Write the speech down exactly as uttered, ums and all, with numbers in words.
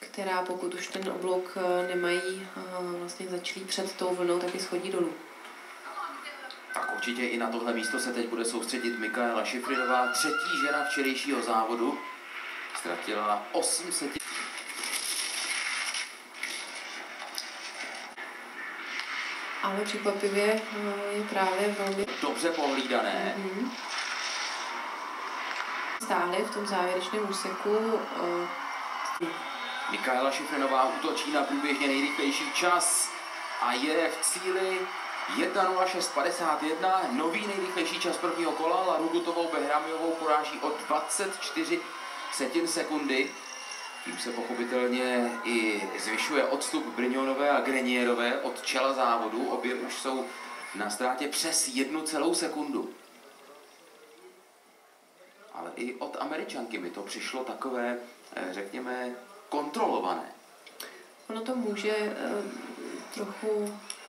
která pokud už ten oblouk nemají vlastně začalý před tou vlnou, tak je schodí dolů. Tak určitě i na tohle místo se teď bude soustředit Mikaela Šifrinová, třetí žena včerejšího závodu. Ztratila osm setin. Ale překvapivě je právě velmi dobře pohlídané. Mm-hmm. Stále v tom závěrečném úseku. Uh... Mikaela Šifrinová útočí na průběžně nejrychlejší čas a je v cíli jedna nula šest padesát jedna. Nový nejrychlejší čas prvního kola. Larugutovou Behramiovou poráží o dvacet čtyři setin sekundy. Tím se pochopitelně i zvyšuje odstup Brignonové a Grenierové od čela závodu. Obě už jsou na ztrátě přes jednu celou sekundu. Ale i od Američanky mi to přišlo takové, řekněme, kontrolované. Ono to může uh, trochu